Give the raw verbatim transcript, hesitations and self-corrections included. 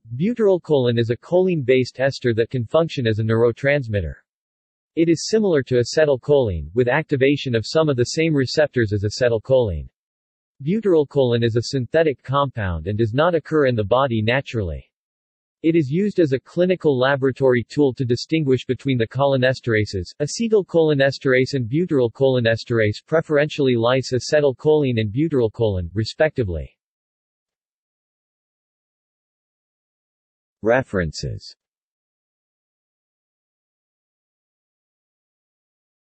Butyrylcholine is a choline-based ester that can function as a neurotransmitter. It is similar to acetylcholine, with activation of some of the same receptors as acetylcholine. Butyrylcholine is a synthetic compound and does not occur in the body naturally. It is used as a clinical laboratory tool to distinguish between the cholinesterases, acetylcholinesterase and butyrylcholinesterase, preferentially lyse-acetylcholine and butyrylcholine, respectively. References